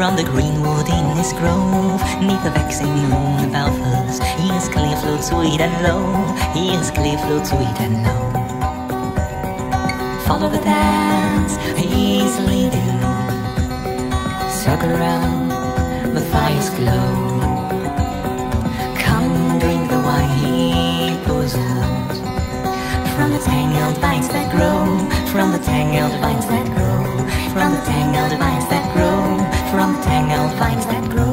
from the greenwood in his grove, 'neath the vexing moon above us, his clear flute sweet and low, his clear flute sweet and low. Follow the dance he's leading, circle round the fire's glow. Come drink the wine he pours out from the tangled vines that grow, from the tangled vines that grow, from the tangled vines that grow, from the tangled vines that grow.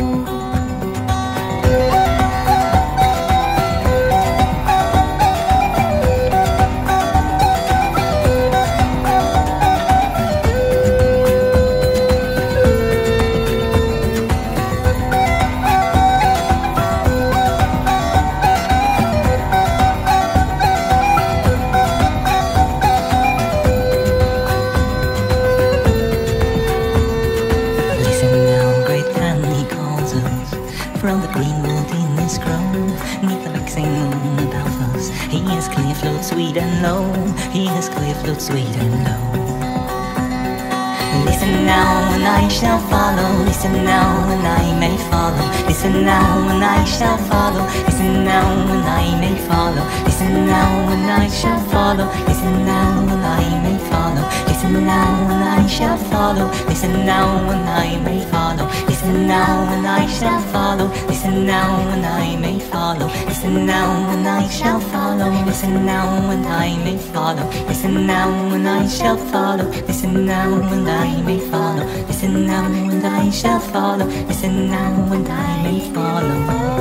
From the greenwood in his grove, 'neath the vexing moon above us, he is clear flute sweet and low, he is clear flute sweet and low. Listen now and I shall follow, listen now and I may follow, listen now and I shall follow, listen now and I may follow, listen now and I shall follow, listen now and I may follow, listen now and I shall follow, listen now and I may follow, listen now and I shall follow, listen now and I may follow, listen now and I shall follow, listen now and I may follow, listen now and I shall follow, listen now and I may follow, listen now and I shall follow, listen now and I may follow.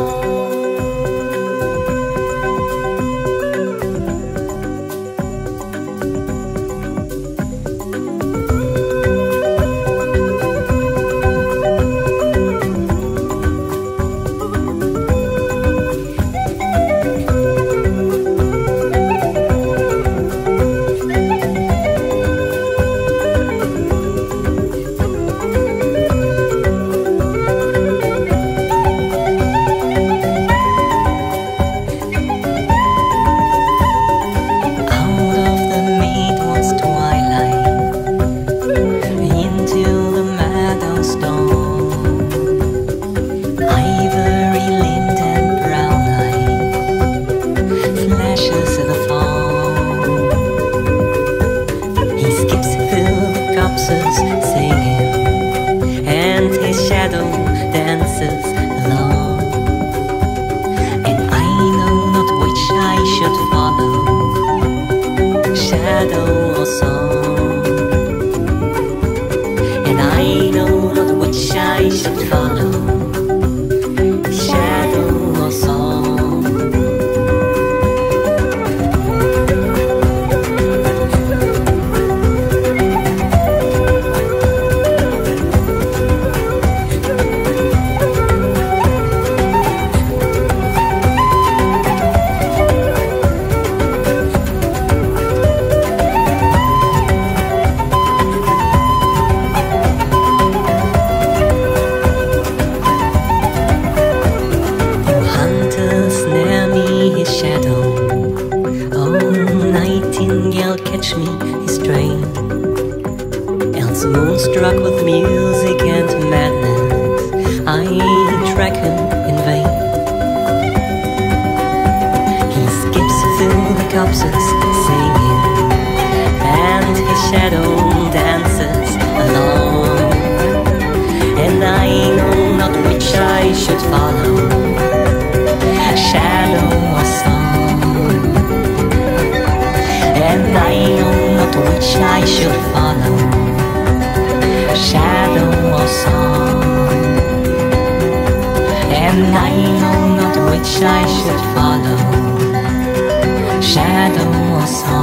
Singing, and his shadow dances along, and I know not which I should follow, shadow or song, and I know not which I should follow, shadow or song. Catch me his train, else moonstruck with music and madness, I track him in vain. He skips through the copses singing, and his shadow dances along, and I know not which I should follow, shadow or song, and I know not which I should follow, shadow or song, and I know not which I should follow, shadow or song.